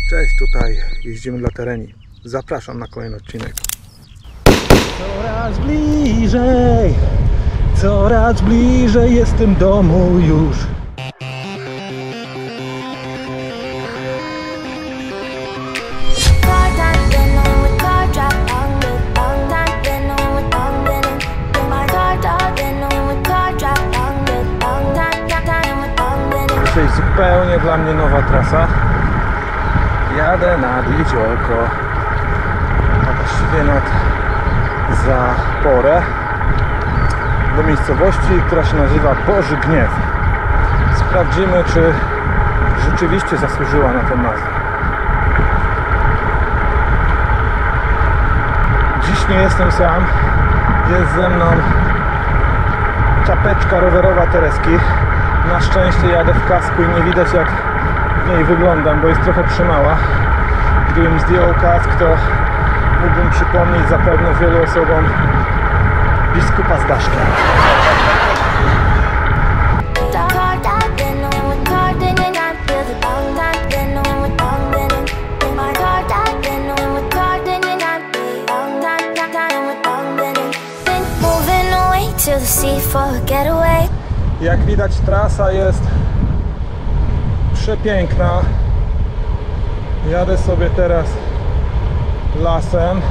Cześć, tutaj jeździmy dla tereni. Zapraszam na kolejny odcinek. Coraz bliżej jestem domu już. Dzisiaj zupełnie dla mnie nowa trasa. Jadę nad Jeziorko, a właściwie nad Zaporę, do miejscowości, która się nazywa Boży Gniew. Sprawdzimy, czy rzeczywiście zasłużyła na tę nazwę. Dziś nie jestem sam, jest ze mną czapeczka rowerowa Tereski. Na szczęście jadę w kasku i nie widać, jak w niej wyglądam, bo jest trochę przymała. Gdybym zdjął kask, to mógłbym przypomnieć zapewne wielu osobom biskupa z daszkiem. Jak widać, trasa jest przepiękna. Jadę sobie teraz lasem.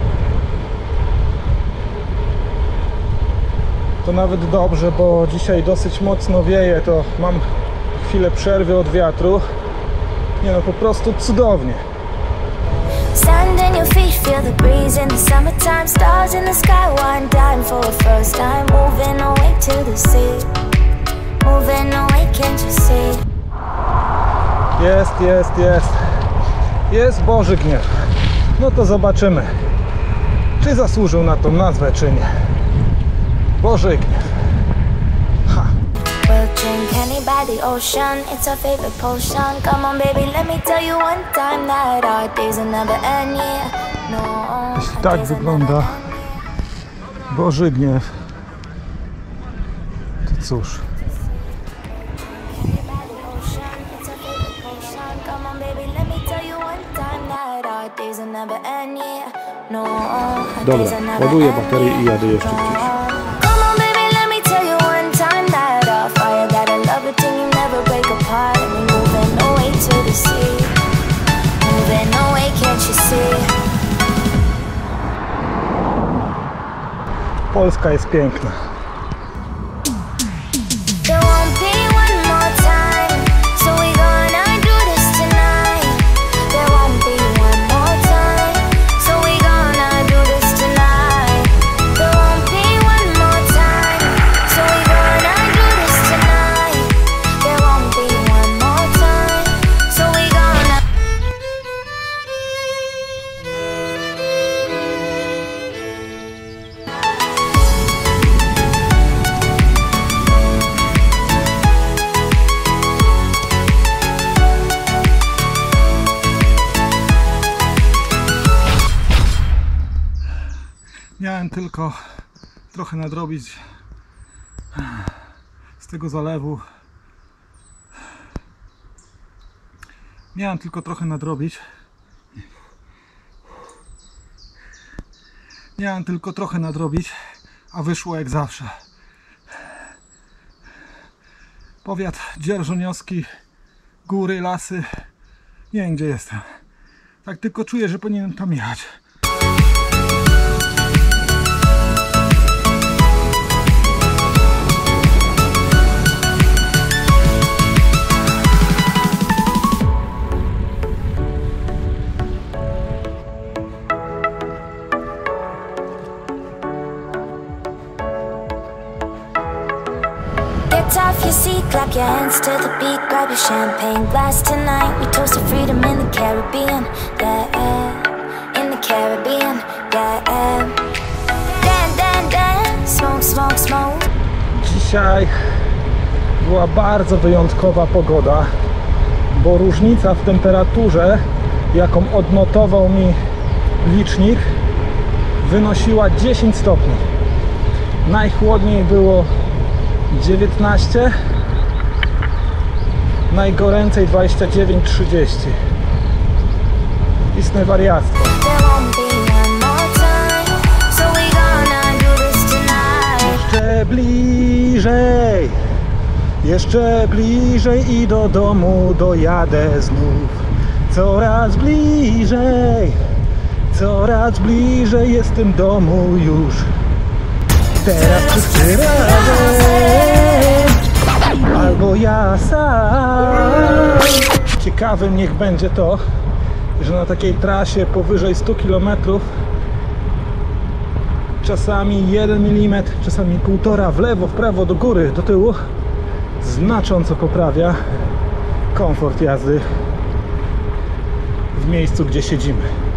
To nawet dobrze, bo dzisiaj dosyć mocno wieje, to mam chwilę przerwy od wiatru. Nie no, po prostu cudownie. Standing your feet, feel the breeze in the summertime. Stars in the sky, one time for the first time. Moving away to the sea. Moving away, can't you see? Jest Boży Gniew. No to zobaczymy, czy zasłużył na tą nazwę, czy nie. Boży Gniew. Ha. We'll drink honey by the ocean. It's our favorite potion. Come on baby, let me tell you one time that our days will never end, yeah. No. Jeśli tak wygląda Boży Gniew, to cóż. Dobra, ładuję baterię i jadę jeszcze gdzieś. Polska jest piękna. Miałem tylko trochę nadrobić z tego zalewu. Miałem tylko trochę nadrobić, a wyszło jak zawsze. Powiat dzierżoniowski, góry, lasy. Nie wiem, gdzie jestem. Tak tylko czuję, że powinienem tam jechać. Off your seat, clap your hands to the beat, grab your champagne glass tonight. We toast to freedom in the Caribbean, yeah, in the Caribbean, yeah. Dan, dan, dan, smoke, smoke, smoke. Dzisiaj była bardzo wyjątkowa pogoda, bo różnica w temperaturze, jaką odnotował mi licznik, wynosiła 10 stopni. Najchłodniej było 19, najgoręcej 29-30. Istne wariactwo. There won't be one more time, so we gonna do this tonight. Jeszcze bliżej, jeszcze bliżej i do domu dojadę znów. Coraz bliżej jestem domu już. Teraz wszyscy razem, albo ja sam. Ciekawym niech będzie to, że na takiej trasie powyżej 100 km czasami 1 mm, czasami 1,5 w lewo, w prawo, do góry, do tyłu znacząco poprawia komfort jazdy w miejscu, gdzie siedzimy.